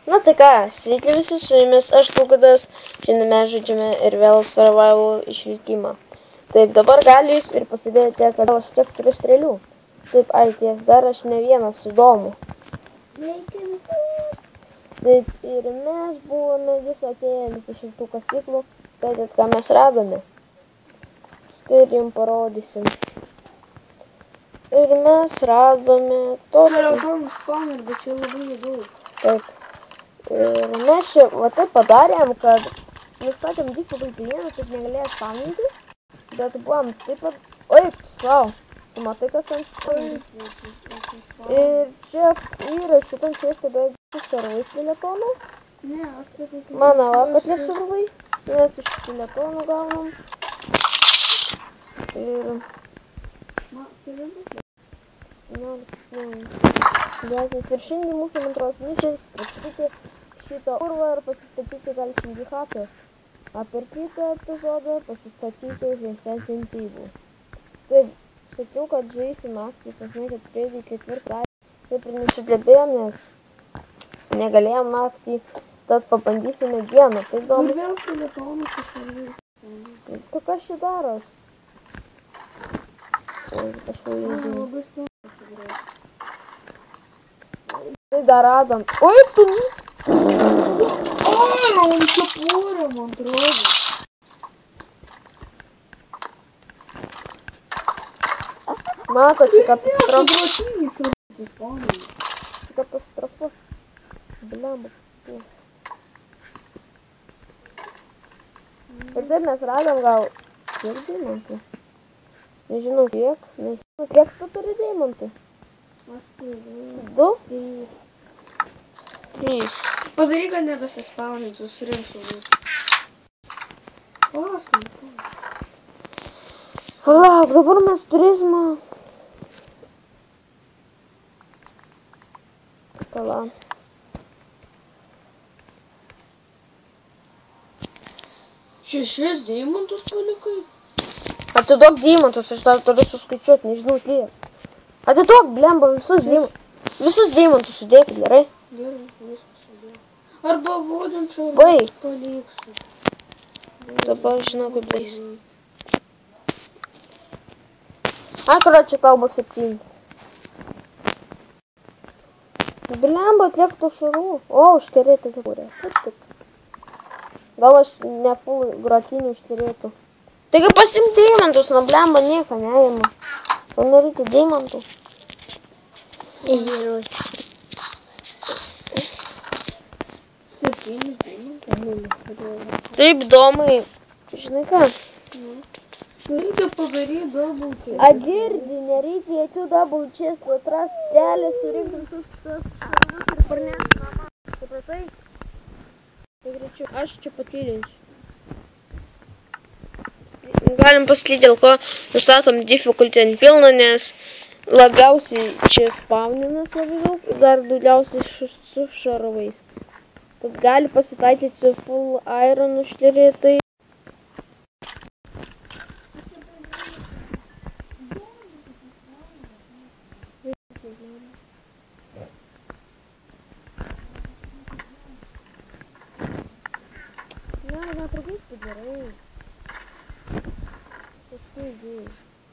Na tai ką, sveiki visi su jumis, aš Lukadas, šiandien mes žaidžiame ir vėl survival išlikimą. Taip, dabar gali jūs ir pastebėjote, kad aš tiek turiu strėlių. Taip, ai ties, dar aš ne vienas, įdomu. Taip, ir mes buvome visą atėję iki šitų kasyklų, bet ką mes radome. Štai ir jums parodysim. Ir mes radome tokį. Bet čia labai nedaug. Taip. Ir mes čia va taip padarėm, kad nustatėm difficulty 1, taip negalėjo spawnintis, bet buvom taip pat... Oi, wow, tu matai, kas ant... Ir čia yra šitam čestė beveik su šarvais telefonų. Ne, aš tai... Mano va, kad ne šarvai, mes iš telefonų gaunam. Ir... Ir šiandien mūsų antros misijos atstatyti šitą urvą ir pasistatyti galšinį chatą. A per kitą epizodą pasistatyti žemfentintybų. Taip, sakiau, kad žaisiu naktį, pasmėkit turėti ketvirtadienį. Taip ir nesidėbėjom, nes negalėjom naktį, tad pabandysime dieną. Tai įdomu. Ir vėl telefonus išvarvai. Tai kas čia daros? Kažką įdėjau. Tai dar radom. Oi, tu... Oi, man čia pūrė, man atrodo. Mato, čia katastrofa. Čia Čia katastrofa. Blemba. Ir taip mes radom gal... Kiek deimantų? Nežinau kiek. Nežinau kiek tu turi deimantų? Aš turiu. 2? 3. Padaryk, kad nebesispaunintų, surinksiu vaikų. Lauk, dabar mes turėsime... Pala. Šešis deimantus palikai? Atiduok deimantus, aš dar turiu suskaičiuoti, nežinau kiek. Atiduok, blemba, visus deimantus. Visus deimantus sudėkit, gerai? Gerai, viskas sudėjau. Arba vodinčiau, Baik. paliksiu. Dabar žinau, kaip darysi. Korotčiai, tau bus 7. Blemba, tiek tų šarų. O, užterėti kūrė. Gal aš ne full grotinių užterėtų. Taigi pasim deimantus, na blemba, nieko neima. Man nereikia deimantų. Įvėliau. 7 deimantus. Taip, domai. Žinai ką? Reikia padaryti double chest. A girdi, nereikia jokių double chest, atras telę, surinkti visus tas šarvus ir parnešti namą. Supratai? Tai greičiau, aš čia patyrinsiu. Galim pasakyti, dėl ko nustatom difficulty ant pilną, nes labiausiai čia spawninas labai daug ir dar daugiausiai su šarvais. Tad gali pasitaikyti su full iron užterėtai. Netrukdysiu gerai. Paskui įdėjai.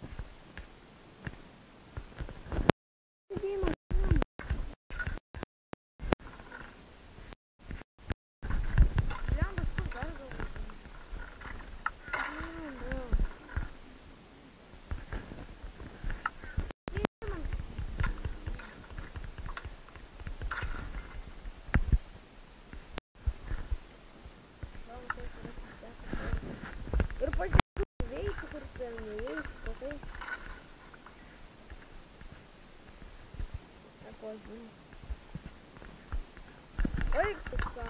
Ir pažiūrėjau, veisi, kur ten neveisi, patai. Eko, žinai. Eik, tu ką.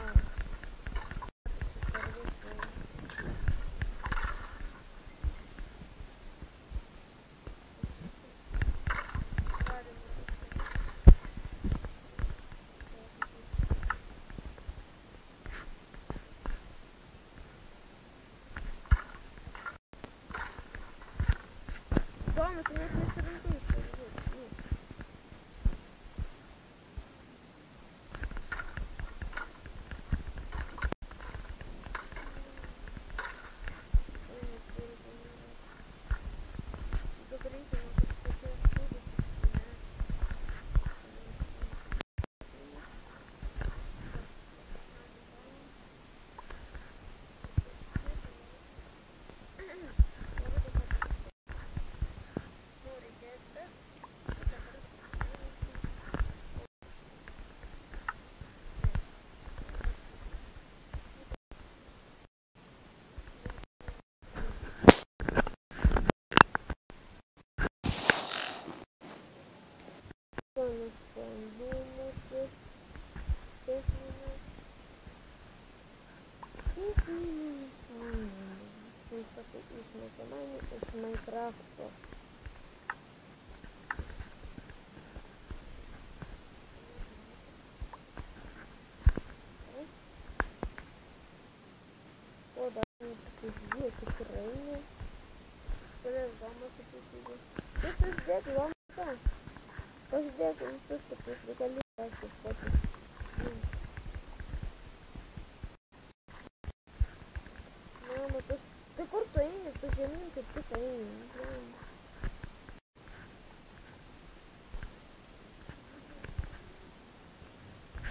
Domas, tu net nesirinkai iš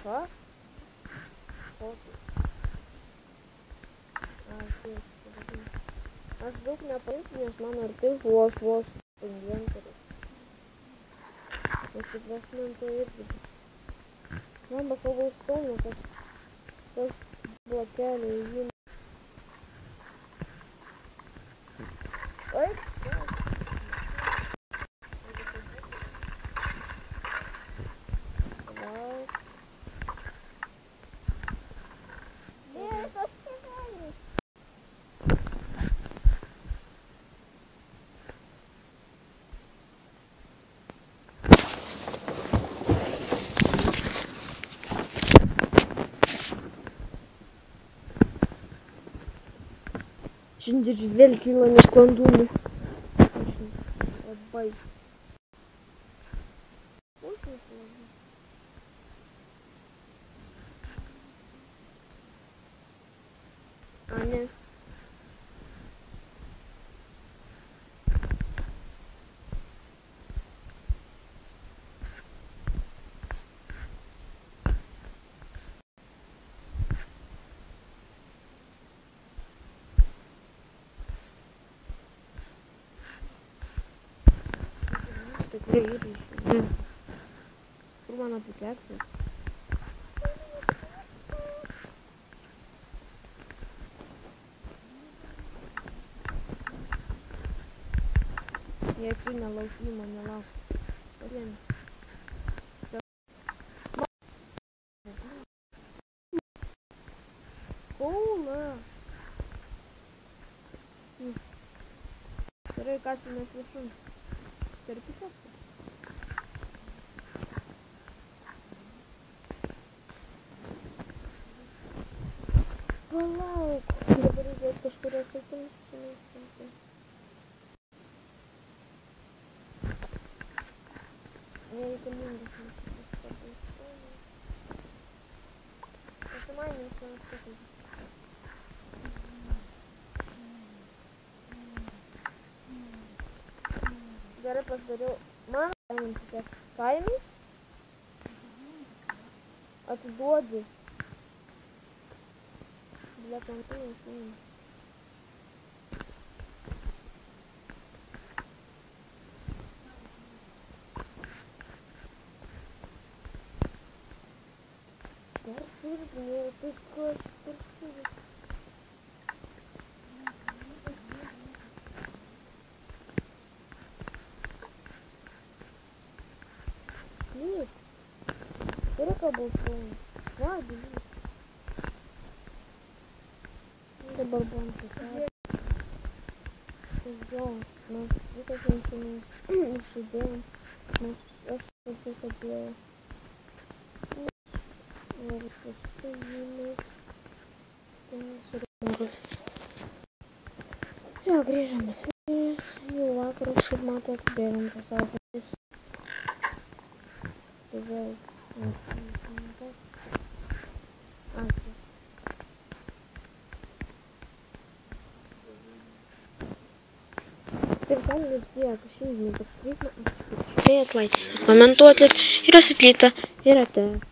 Ką? Kokį? Aš daug nepaimsiu, nes mano arti vos inventorius. Pasiprasminto irgi. Man bakavau stauną, tas blokelį įjimą. Oi! Šiandien ir vėl kyla nesklandumų. Labai. A ne. Tikrai ir išėjau. Kur mano pikeksas? Jokių nelaukimų, nelauk. Palėmė. Kūla. Gerai, kasimės viršun. Turi pikeksą? Palauk. Dabar reikės kažkurio sakymus. Nereikalingas mums pasitaisyti. Pasimainius man sakyti. Gerai pasidariau. Man kaimai atiduodi. Bля, панту не Нет. Сколько был сон? Ладно. Это барбон такая. Сделал. Но это женщина сидела. Но что хотела. Все, грижем связь. И лакру шибматок берем посадку. Komentuoti ir atsiklyti ir ate.